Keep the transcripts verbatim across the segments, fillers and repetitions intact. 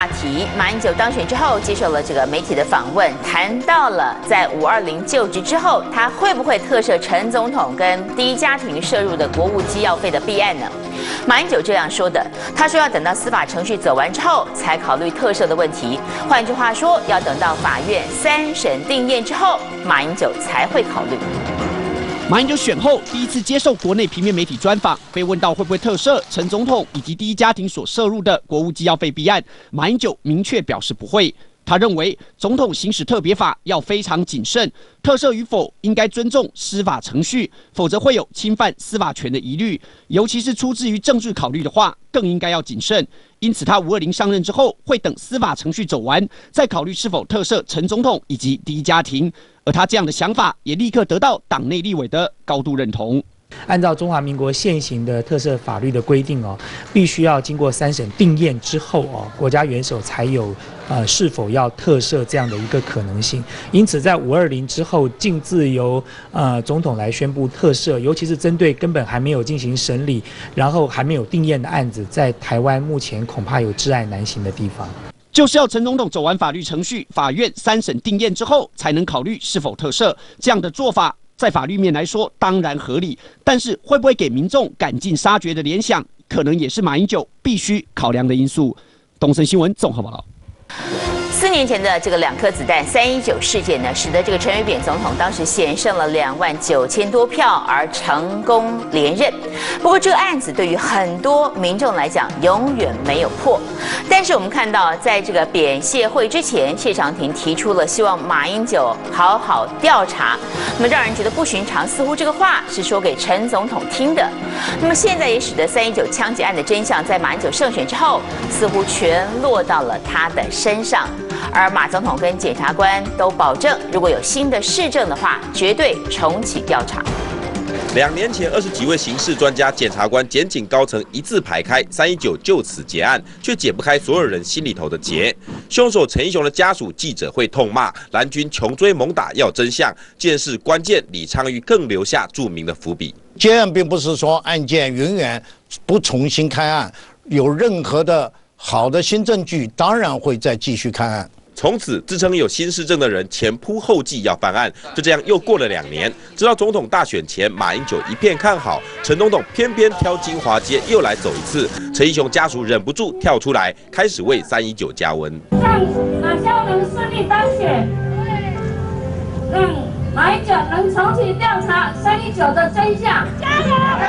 话题，马英九当选之后接受了这个媒体的访问，谈到了在五二零就职之后，他会不会特赦陈总统跟第一家庭涉入的国务机要费的弊案呢？马英九这样说的，他说要等到司法程序走完之后才考虑特赦的问题。换句话说，要等到法院三审定验之后，马英九才会考虑。 马英九选后第一次接受国内平面媒体专访，被问到会不会特赦陈总统以及第一家庭所涉入的国务机要费弊案，马英九明确表示不会。他认为总统行使特别法要非常谨慎，特赦与否应该尊重司法程序，否则会有侵犯司法权的疑虑，尤其是出自于政治考虑的话，更应该要谨慎。因此，他五二零上任之后，会等司法程序走完，再考虑是否特赦陈总统以及第一家庭。 而他这样的想法也立刻得到党内立委的高度认同。 按照中华民国现行的特赦法律的规定哦，必须要经过三审定验之后哦，国家元首才有呃是否要特赦这样的一个可能性。因此，在五二零之后，径自由呃总统来宣布特赦，尤其是针对根本还没有进行审理，然后还没有定验的案子，在台湾目前恐怕有至爱难行的地方。 就是要陈总统走完法律程序，法院三审定验之后，才能考虑是否特赦。这样的做法，在法律面来说当然合理，但是会不会给民众赶尽杀绝的联想，可能也是马英九必须考量的因素。东森新闻综合报道。 四年前的这个两颗子弹三一九事件呢，使得这个陈水扁总统当时险胜了两万九千多票而成功连任。不过这个案子对于很多民众来讲永远没有破。但是我们看到，在这个扁谢会之前，谢长廷提出了希望马英九好好调查。那么让人觉得不寻常，似乎这个话是说给陈总统听的。那么现在也使得三一九枪击案的真相在马英九胜选之后，似乎全落到了他的身上。 而马总统跟检察官都保证，如果有新的事证的话，绝对重启调查。 两年前，二十几位刑事专家、检察官、检警高层一字排开，三一九就此结案，却解不开所有人心里头的结。凶手陈一雄的家属记者会痛骂蓝军穷追猛打要真相，件事关键李昌钰更留下著名的伏笔。 结案并不是说案件永远不重新开案，有任何的好的新证据，当然会再继续开案。 从此，自称有新市政的人前仆后继要翻案，就这样又过了两年。直到总统大选前，马英九一片看好，陈总统偏偏挑金华街又来走一次。陈一雄家属忍不住跳出来，开始为三一九加温。 让马萧能顺利当选，让马英九能重启调查三一九的真相。加油！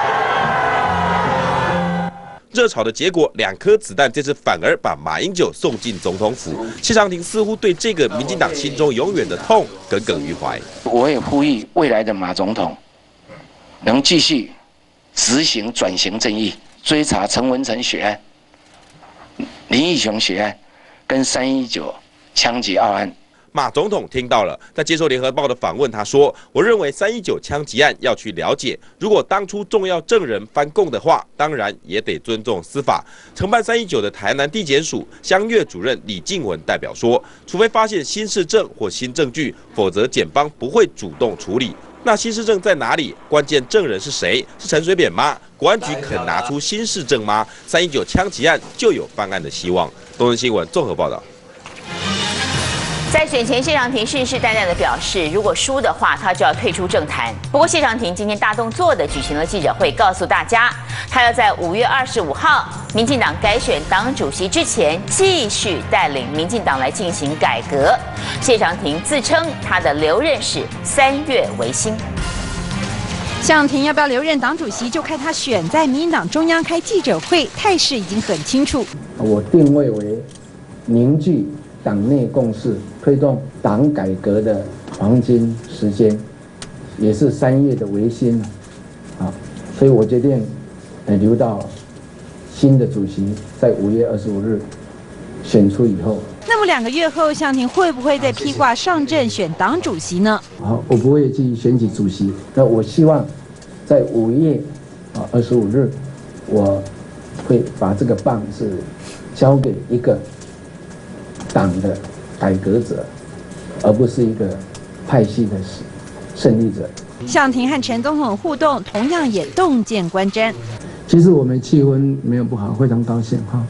热炒的结果，两颗子弹这次反而把马英九送进总统府。谢长廷似乎对这个民进党心中永远的痛耿耿于怀。 我也呼吁未来的马总统能继续执行转型正义，追查陈文成血案、林义雄血案跟三一九枪击案案。 马总统听到了，在接受联合报的访问，他说：“我认为三一九枪击案要去了解，如果当初重要证人翻供的话，当然也得尊重司法。”承办三一九的台南地检署乡岳主任李静文代表说：“除非发现新事证或新证据，否则检方不会主动处理。那新事证在哪里？关键证人是谁？是陈水扁吗？国安局肯拿出新事证吗？三一九枪击案就有翻案的希望。”东森新闻综合报道。 在选前，谢长廷信誓旦旦地表示，如果输的话，他就要退出政坛。不过，谢长廷今天大动作地举行了记者会，告诉大家，他要在五月二十五号民进党改选党主席之前，继续带领民进党来进行改革。谢长廷自称他的留任是三月维新。 谢长廷要不要留任党主席，就看他选在民进党中央开记者会，态势已经很清楚。 我定位为凝聚 党内共识，推动党改革的黄金时间，也是三月的维新啊，所以我决定，呃，留到新的主席在五月二十五日选出以后。 那么两个月后，谢长廷会不会再披挂上阵选党主席呢？ 好，我不会去选举主席，那我希望在五月啊二十五日，我会把这个棒是交给一个 党的改革者，而不是一个派系的胜利者。 谢长廷和陈总统互动，同样也洞见观瞻。 其实我们气氛没有不好，非常高兴哈。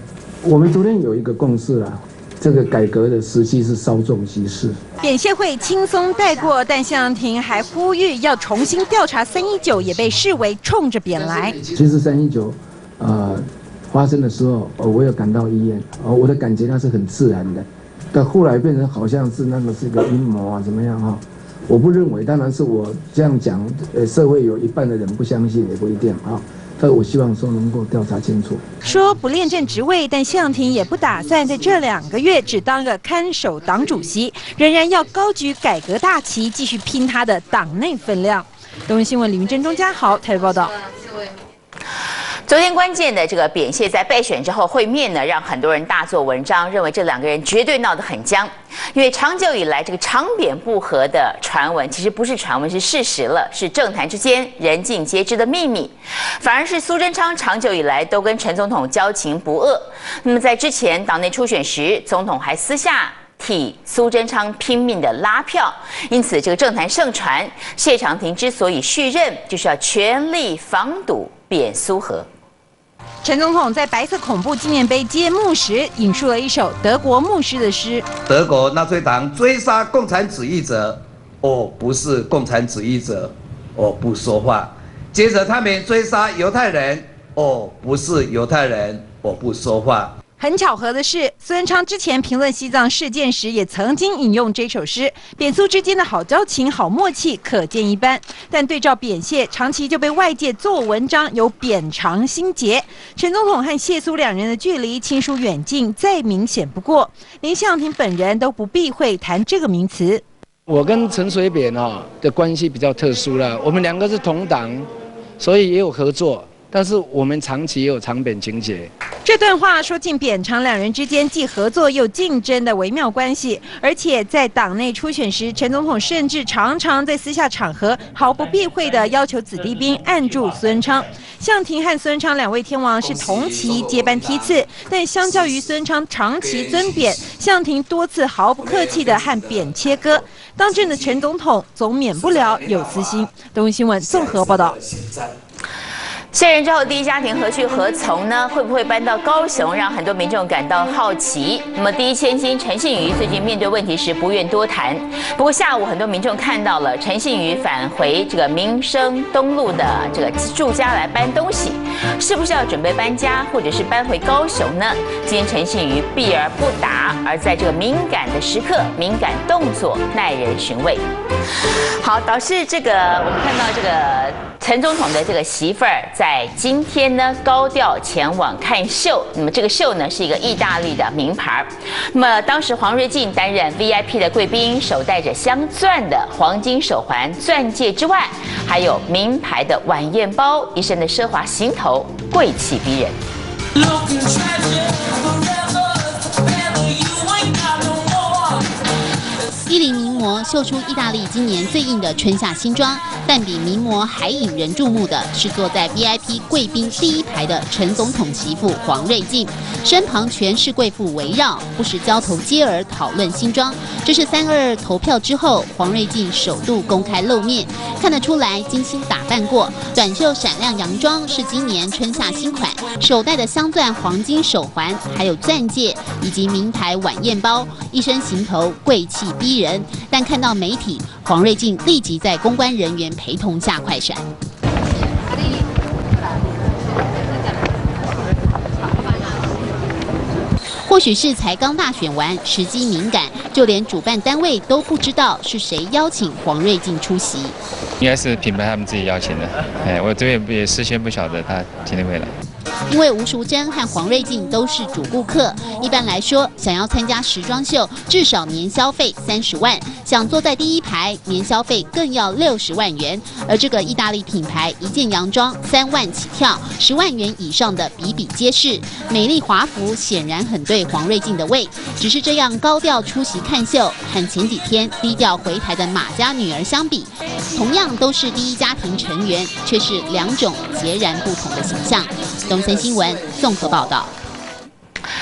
我们昨天有一个共识啦，这个改革的时期是稍纵即逝。 扁协会轻松带过，但谢长廷还呼吁要重新调查三一九，也被视为冲着扁来。 其实三一九，呃，发生的时候，呃，我有感到遗憾，呃，我的感觉那是很自然的，但后来变成好像是那个是个阴谋啊，怎么样哈？我不认为，当然是我这样讲，呃，社会有一半的人不相信，也不一定啊。但我希望说能够调查清楚。 说不恋政职位，但谢长廷也不打算在这两个月只当个看守党主席，仍然要高举改革大旗，继续拼他的党内分量。东森新闻李云珍、钟嘉豪台北报道。 昨天关键的这个扁谢在败选之后会面呢，让很多人大做文章，认为这两个人绝对闹得很僵。因为长久以来这个长扁不和的传闻，其实不是传闻，是事实了，是政坛之间人尽皆知的秘密。反而是苏贞昌长久以来都跟陈总统交情不恶。那么在之前党内初选时，总统还私下替苏贞昌拼命的拉票，因此这个政坛盛传，谢长廷之所以续任，就是要全力防堵扁苏和。 陈总统在白色恐怖纪念碑揭幕时，引述了一首德国牧师的诗： 德国纳粹党追杀共产主义者，我不是共产主义者，我不说话。接着他们追杀犹太人，我不是犹太人，我不说话。 很巧合的是，苏贞昌之前评论西藏事件时，也曾经引用这首诗。扁苏之间的好交情、好默契，可见一斑。但对照扁谢，长期就被外界做文章有扁长心结。陈总统和谢苏两人的距离亲疏远近，再明显不过。连谢长廷本人都不避讳谈这个名词。 我跟陈水扁啊的关系比较特殊了，我们两个是同党，所以也有合作。但是我们长期也有长扁情节。 这段话说尽扁长两人之间既合作又竞争的微妙关系，而且在党内初选时，陈总统甚至常常在私下场合毫不避讳地要求子弟兵按住苏贞昌。谢长廷和苏贞昌两位天王是同期接班梯次，但相较于苏贞昌长期尊扁，谢长廷多次毫不客气地和扁切割。当政的陈总统总免不了有私心。东森新闻综合报道。 卸任之后，第一家庭何去何从呢？会不会搬到高雄，让很多民众感到好奇？那么，第一千金陈信瑜最近面对问题时不愿多谈。不过下午很多民众看到了陈信瑜返回这个民生东路的这个住家来搬东西，是不是要准备搬家，或者是搬回高雄呢？今天陈信瑜避而不答，而在这个敏感的时刻，敏感动作耐人寻味。好，导致这个我们看到这个陈总统的这个媳妇儿在今天呢高调前往看秀。那么这个秀呢是一个意大利的名牌。那么当时黄瑞进担任 V I P 的贵宾，手戴着镶钻的黄金手环、钻戒之外，还有名牌的晚宴包，一身的奢华行头，贵气逼人。 伊林名模秀出意大利今年最硬的春夏新装，但比名模还引人注目的是坐在 V I P 贵宾第一排的陈总统媳妇黄瑞静，身旁全是贵妇围绕，不时交头接耳讨论新装。这是三二二投票之后，黄瑞静首度公开露面，看得出来精心打扮过。短袖闪亮洋装是今年春夏新款，手戴的镶钻黄金手环，还有钻戒以及名牌晚宴包，一身行头贵气逼人。但看到媒体，黄瑞静立即在公关人员陪同下快闪。或许是才刚大选完，时机敏感，就连主办单位都不知道是谁邀请黄瑞静出席。 应该是品牌他们自己邀请的，哎，我这边也事先不晓得他今天会来。 因为吴淑珍和黄瑞静都是主顾客，一般来说，想要参加时装秀，至少年消费三十万，想坐在第一排，年消费更要六十万元。而这个意大利品牌一件洋装三万起跳，十万元以上的比比皆是，美丽华服显然很对黄瑞静的胃。只是这样高调出席看秀，和前几天低调回台的马家女儿相比，同样都是第一家庭成员，却是两种截然不同的形象。东森新闻综合报道。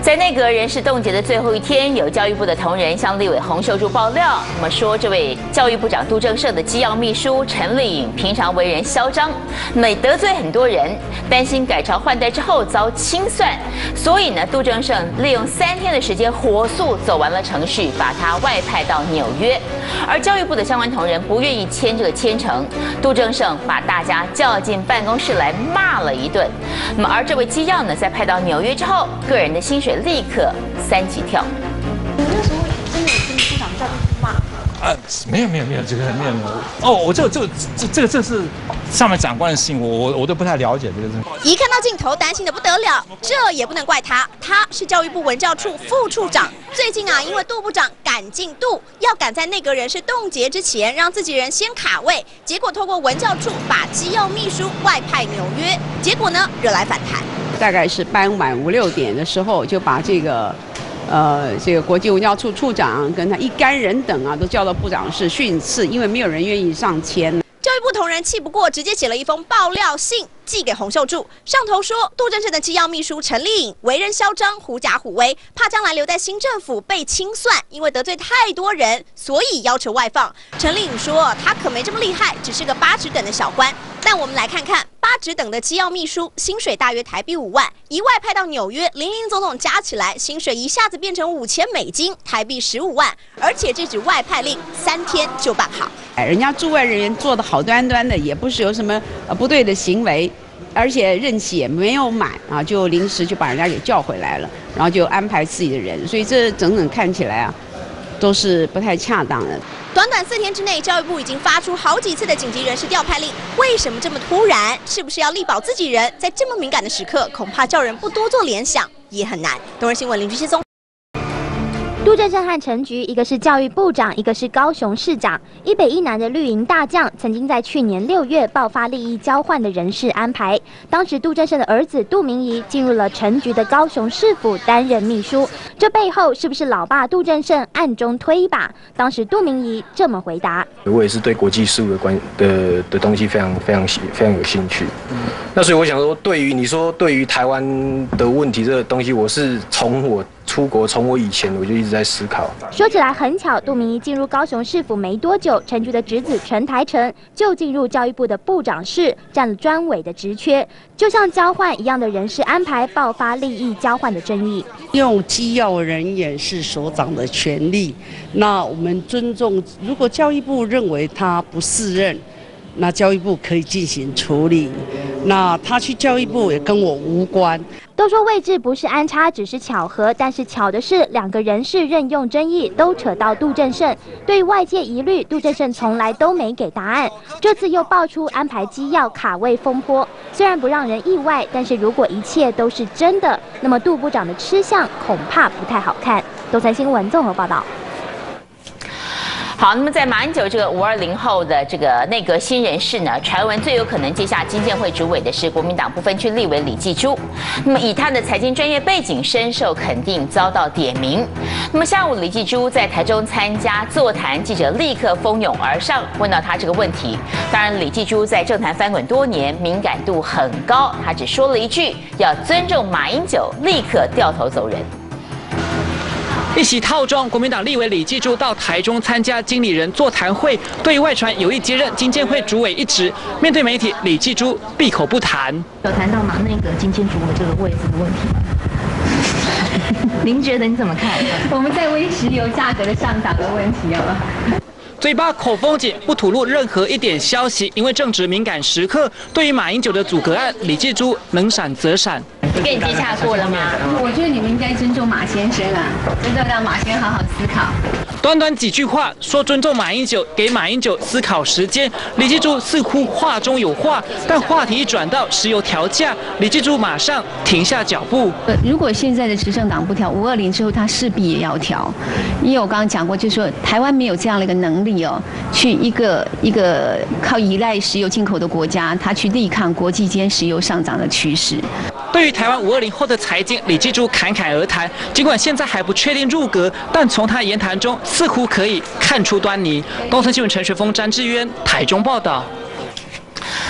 在内阁人事冻结的最后一天，有教育部的同仁向立委洪秀柱爆料，那么说这位教育部长杜正胜的机要秘书陈丽颖平常为人嚣张，每得罪很多人，担心改朝换代之后遭清算，所以呢，杜正胜利用三天的时间火速走完了程序，把他外派到纽约。而教育部的相关同仁不愿意签这个签呈，杜正胜把大家叫进办公室来骂了一顿。那么而这位机要呢，在派到纽约之后，个人的薪水立刻三级跳。 你那时候真的有跟部长叫骂？ 啊，没有没有没有，这个没有没有。哦，我这这这这个这是上面长官的事情，我我我都不太了解这个事情。 一看到镜头，担心的不得了。这也不能怪他，他是教育部文教处副处长。最近啊，因为杜部长赶进度，要赶在内阁人事冻结之前，让自己人先卡位，结果透过文教处把机要秘书外派纽约，结果呢惹来反弹。 大概是傍晚五六点的时候，就把这个。呃，这个国际文教处处长跟他一干人等啊，都叫到部长室训斥，因为没有人愿意上签。 教育部同仁气不过，直接写了一封爆料信寄给洪秀柱，上头说杜正胜的机要秘书陈丽颖为人嚣张、狐假虎威，怕将来留在新政府被清算，因为得罪太多人，所以要求外放。陈丽颖说，他可没这么厉害，只是个八职等的小官。但我们来看看八职等的机要秘书，薪水大约台币五万，一外派到纽约，林林总总加起来，薪水一下子变成五千美金，台币十五万，而且这纸外派令三天就办好。 哎，人家驻外人员做得好端端的，也不是有什么呃不对的行为，而且任期也没有满啊，就临时就把人家给叫回来了，然后就安排自己的人，所以这整整看起来啊，都是不太恰当的。 短短四天之内，教育部已经发出好几次的紧急人事调派令，为什么这么突然？是不是要力保自己人？在这么敏感的时刻，恐怕叫人不多做联想也很难。东日新闻林居先松。 杜正胜和陈菊，一个是教育部长，一个是高雄市长，一北一南的绿营大将，曾经在去年六月爆发利益交换的人事安排。当时杜正胜的儿子杜明仪进入了陈菊的高雄市府担任秘书，这背后是不是老爸杜正胜暗中推一把？当时杜明仪这么回答： 我也是对国际事务的关的的东西非常非常非常有兴趣。嗯、那所以我想说，对于你说对于台湾的问题这个东西，我是从我出国，从我以前我就一直在思考。 说起来很巧，杜明仪进入高雄市府没多久，陈菊的侄子陈台成就进入教育部的部长室，占了专委的职缺，就像交换一样的人事安排，爆发利益交换的争议。 用机要人员是所长的权利，那我们尊重。如果教育部认为他不适任，那教育部可以进行处理。那他去教育部也跟我无关。 都说位置不是安插，只是巧合，但是巧的是，两个人事任用争议都扯到杜正胜。对于外界疑虑，杜正胜从来都没给答案。这次又爆出安排机要卡位风波，虽然不让人意外，但是如果一切都是真的，那么杜部长的吃相恐怕不太好看。东森新闻综合报道。 好，那么在马英九这个五二零后的这个内阁新人士呢，传闻最有可能接下经建会主委的是国民党不分区立委李继珠。那么以他的财经专业背景，深受肯定，遭到点名。那么下午李继珠在台中参加座谈，记者立刻蜂拥而上，问到他这个问题。当然，李继珠在政坛翻滚多年，敏感度很高，他只说了一句：要尊重马英九，立刻掉头走人。 一袭套装，国民党立委李继珠到台中参加经理人座谈会，对外传有意接任经建会主委一职。面对媒体，李继珠闭口不谈。 有谈到马内阁经建主委这个位置的问题吗？您觉得你怎么看？我们在为石油价格的上涨的问题啊。 嘴巴口风紧，不吐露任何一点消息，因为正值敏感时刻。对于马英九的阻隔案，李继珠能闪则闪。 跟你接洽过了吗？我觉得你们应该尊重马先生啊，真的让马先生好好思考。 短短几句话，说尊重马英九，给马英九思考时间。李继珠似乎话中有话，但话题一转到石油调价，李继珠马上停下脚步。 呃，如果现在的执政党不调，五二零之后他势必也要调，因为我刚刚讲过，就是说台湾没有这样的一个能力哦，去一个一个靠依赖石油进口的国家，他去力抗国际间石油上涨的趋势。 对于台湾五二零后的财经，李继珠侃侃而谈。尽管现在还不确定入阁，但从他言谈中似乎可以看出端倪。东森新闻陈学峰、詹志渊台中报道。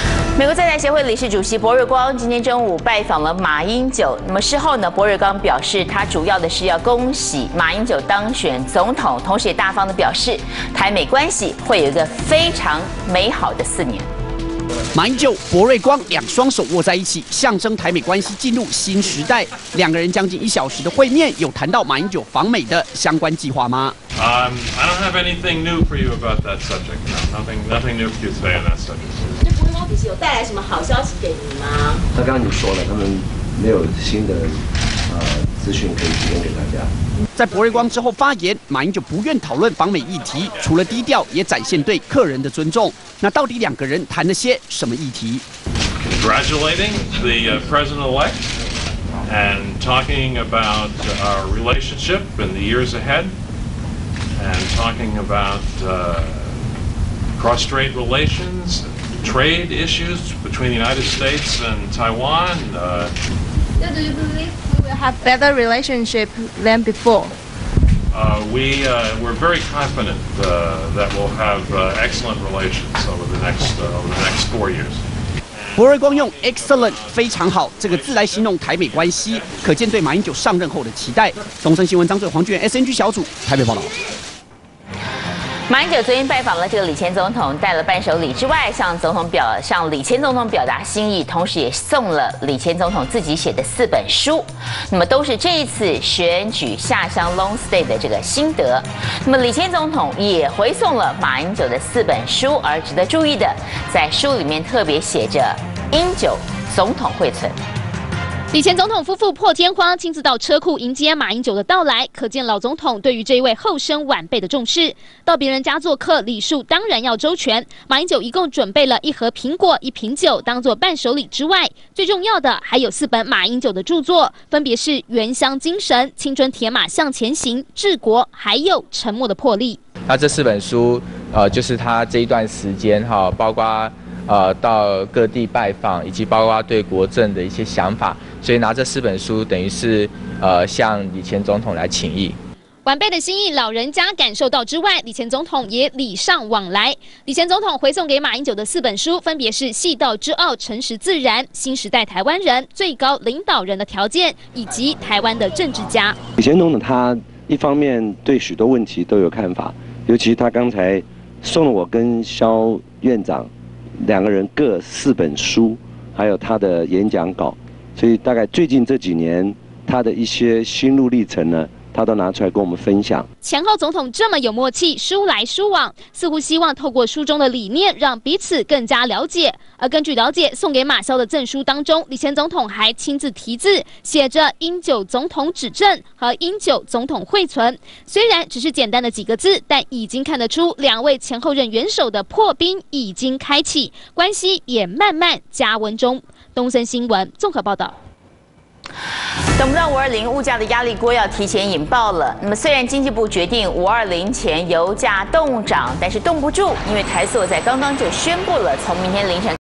美国在台协会理事主席薄瑞光今天中午拜访了马英九。那么事后呢，薄瑞光表示，他主要的是要恭喜马英九当选总统，同时也大方的表示，台美关系会有一个非常美好的四年。 马英九、薄瑞光两双手握在一起，象征台美关系进入新时代。两个人将近一小时的会面，有谈到马英九访美的相关计划吗？ Um, I don't have anything new for you about that subject. No, nothing, nothing new for you today on that subject. 那薄瑞光主席有带来什么好消息给你吗？ 那刚刚你说了，他们没有新的呃资讯可以提供给大家。 在薄瑞光之后发言，马英九不愿讨论访美议题，除了低调，也展现对客人的尊重。那到底两个人谈了些什么议题 ？Congratulating the uh, president-elect and talking about our relationship in the years ahead. And talking about uh, cross-strait relations, trade issues between the United States and Taiwan. Uh, so do you believe we will have better relationship than before? Uh, we uh, we're very confident uh, that we'll have uh, excellent relations over the next uh, over the next four years. 薄瑞光用 excellent 非常好这个字来形容台美关系，可见对马英九上任后的期待。东森新闻张嘴黄俊元 S N G 小组台北报道。 马英九昨天拜访了这个李前总统，带了伴手礼之外，向总统表向李前总统表达心意，同时也送了李前总统自己写的四本书，那么都是这一次选举下乡 long stay 的这个心得。那么李前总统也回送了马英九的四本书，而值得注意的，在书里面特别写着“英九总统惠存”。 李前总统夫妇破天荒亲自到车库迎接马英九的到来，可见老总统对于这一位后生晚辈的重视。到别人家做客，礼数当然要周全。马英九一共准备了一盒苹果、一瓶酒当做伴手礼之外，最重要的还有四本马英九的著作，分别是《原乡精神》《青春铁马向前行》《治国》，还有《沉默的魄力》。 那这四本书，呃，就是他这一段时间哈，包括。 呃，到各地拜访，以及包括对国政的一些想法，所以拿这四本书，等于是呃向李前总统来请益。 晚辈的心意，老人家感受到之外，李前总统也礼尚往来。李前总统回送给马英九的四本书，分别是《戏道之傲》《诚实自然》《新时代台湾人》《最高领导人的条件》以及《台湾的政治家》。 李前总统他一方面对许多问题都有看法，尤其他刚才送了我跟萧院长。 两个人各四本书，还有他的演讲稿，所以大概最近这几年他的一些心路历程呢，他都拿出来跟我们分享。 前后总统这么有默契，书来书往，似乎希望透过书中的理念，让彼此更加了解。而根据了解，送给马萧的赠书当中，李前总统还亲自题字，写着“英九总统指正”和“英九总统惠存”。虽然只是简单的几个字，但已经看得出两位前后任元首的破冰已经开启，关系也慢慢加温中。东森新闻综合报道。 等不到五二零，物价的压力锅要提前引爆了。那么，虽然经济部决定五二零前油价冻涨，但是冻不住，因为台塑在刚刚就宣布了，从明天凌晨。